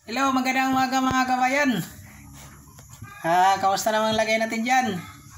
Hello, magandang umaga mga kabayan. Kamusta naman lagay natin dyan?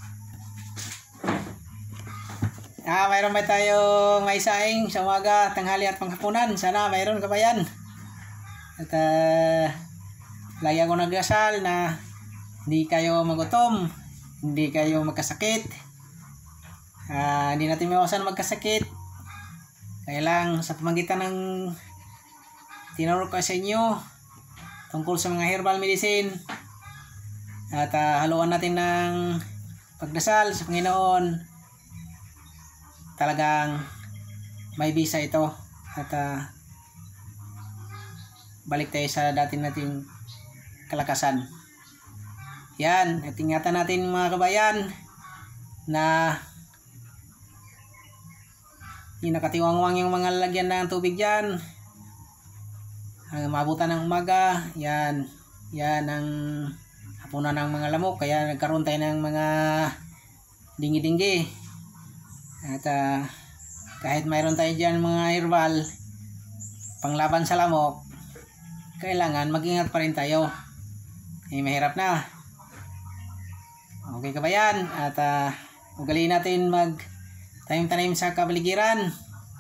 Mayroon ba tayong may saing sa umaga, tanghali at panghapunan? Sana mayroon kabayan. At lagi ako nagdasal na hindi kayo magutom, hindi kayo magkasakit. Hindi natin mawasan magkasakit. Kaya lang sa pamagitan ng tinuro ko sa inyo tungkol sa mga herbal medicine at haluan natin ng pagdasal sa Panginoon, talagang may bisa ito at balik tayo sa dati nating kalakasan. Yan, at ingatan natin mga kabayan na yung nakatiwangwang yung mga lalagyan ng tubig dyan hanggang maabutan ng umaga. Yan ang hapunan ng mga lamok, kaya nagkaroon tayo ng mga dingi-dingi. At kahit mayroon tayo dyan mga herbal panglaban sa lamok, kailangan mag-ingat pa rin tayo. Mahirap na. Okay kabayan, at ugaliin natin tanim-tanim sa kapaligiran.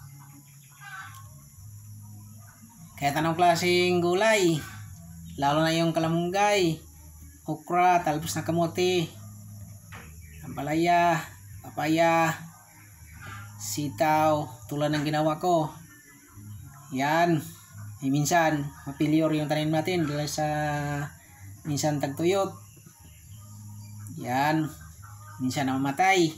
Kahit anong klaseng gulay, lalo na yung kalamunggay, okra, talbos na kamote, ampalaya, papaya, sitaw, tulad ng ginawa ko. Yan, minsan mapilior yung tanim natin dahil sa minsan tagtuyot. Yan, minsan namamatay.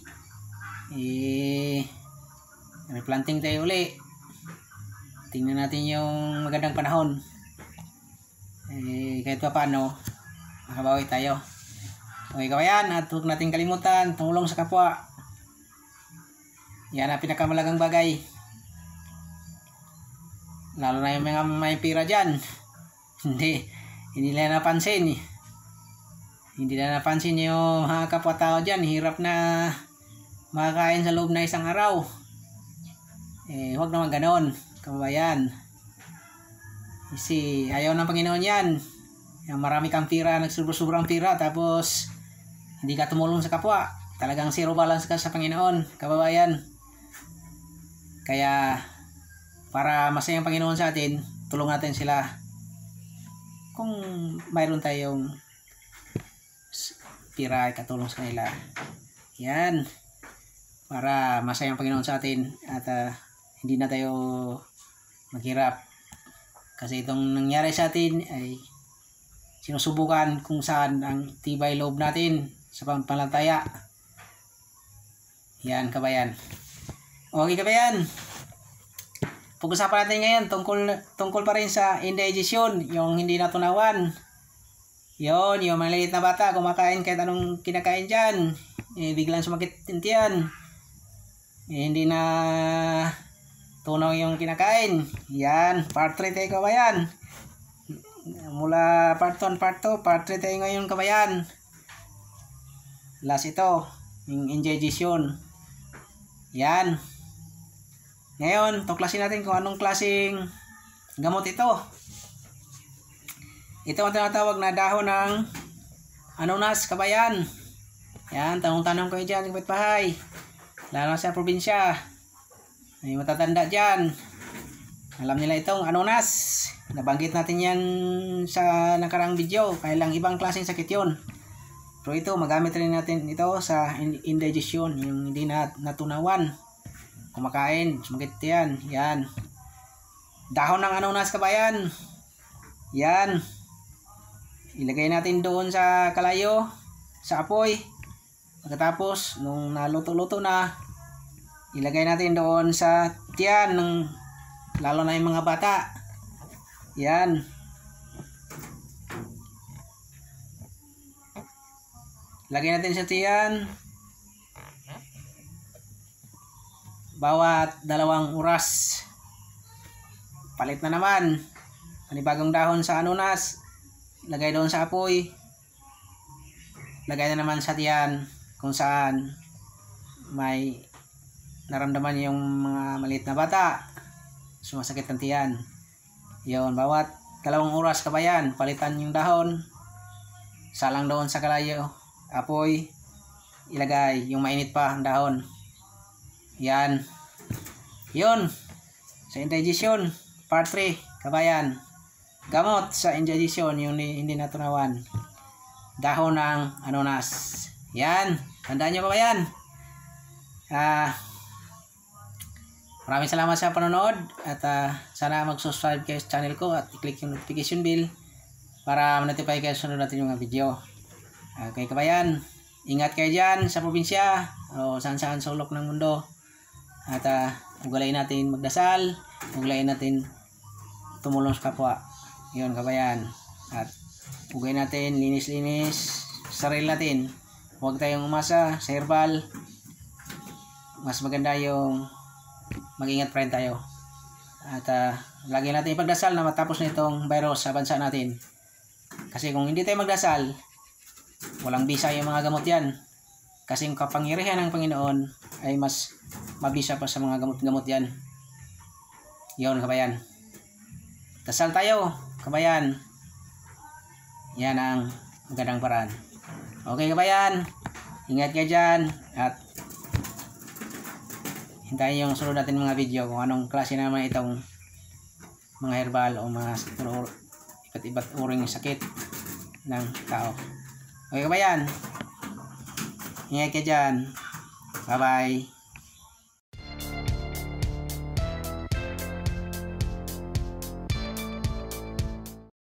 Replanting tayo uli. Tingnan natin yung magandang panahon. Kahit pa paano, makabawi tayo. Okay kabayan, at huwag natin kalimutan tumulong sa kapwa. Yan ang pinakamalagang bagay. Lalo na yung mga may pira dyan. Hindi nila napansin. Hindi na napansin yung mga kapwa-tao dyan. Hirap na makakain sa loob na isang araw. Huwag naman ganon, kababayan. Kasi ayaw ng Panginoon yan. Yung marami kang pira, nagsobrang pira, tapos hindi ka tumulong sa kapwa. Talagang zero balance ka sa Panginoon, kababayan. Kaya para masaya ang Panginoon sa atin, tulong natin sila. Kung mayroon tayong pira, katulong sa kanila. Yan. Para masaya ang Panginoon sa atin at hindi na tayo maghirap. Kasi itong nangyari sa atin ay sinusubukan kung saan ang tibay loob natin sa pampalataya. Yan kabayan. Okay kabayan. Pag-usapan natin ngayon tungkol pa rin sa indigestion, yung hindi natunawan. Yon, yung maliit na bata kumakain kahit anong kinakain dyan, biglang sumakit yung tiyan. Hindi na tunaw yung kinakain. Yan, part 3 tayo kabayan. Mula part 1, part 2, part 3 tayo ngayon kabayan. Last ito, yung indigestion. Yan. Ngayon, tuklasin natin kung anong klaseng gamot ito. Ito ang tinatawag na dahon ng anonas kabayan. Yan, tanong-tanong ko dyan sa kapitbahay, lalo sa probinsya. May matatanda dyan, alam nila itong anonas. Nabanggit natin yan sa nakaraang video, kaya lang ibang klaseng sakit yun. Pero ito, magamit rin natin ito sa indigestion, yung hindi natunawan. Kumakain, sumakit yan. Yan, dahon ng anonas kabayan. Yan, ilagay natin doon sa kalayo, sa apoy. Pagkatapos, nung naluto-luto na, ilagay natin doon sa tiyan ng lalo na yung mga bata. Yan. Lagay natin sa tiyan bawat 2 oras. Palit na naman. Panibagong dahon sa anonas. Lagay doon sa apoy. Lagay na naman sa tiyan kung saan may naramdaman yung mga maliit na bata, sumasakit ang tiyan. Yun, bawat 2 oras kabayan, palitan yung dahon. Salang doon sa kalayo, apoy, ilagay yung mainit pa ang dahon. Yan. Yun. Sa indigestion, part 3, kabayan. Gamot sa indigestion, yung hindi natunawan. Dahon ng anonas. Yan. Tandaan nyo kabayan. Maraming salamat sa panonood at sana mag-subscribe kayo sa channel ko at i-click yung notification bell para ma-notify kayo sa sunod natin yung mga video. Okay kabayan, ingat kayo dyan sa probinsya o saan-saan sa ulok ng mundo. At ugalayin natin magdasal, ugalayin natin tumulong sa kapwa. Yun kabayan. At ugay natin linis-linis sarili natin. Huwag tayong umasa sa herbal. Mas maganda yung mag-ingat pa rin tayo. At lagi natin ipagdasal na matapos na itong virus sa bansa natin. Kasi kung hindi tayo magdasal, walang bisa yung mga gamot yan. Kasi yung kapangyarihan ng Panginoon ay mas mabisa pa sa mga gamot-gamot yan. Yun kabayan. Dasal tayo kabayan. Yan ang magandang paraan. Okay kabayan, ingat kayo dyan at hintayin yung sunod natin mga video kung anong klase naman itong mga herbal o mga iba't uring sakit ng tao. Okay kabayan, ingat kayo dyan. Bye bye.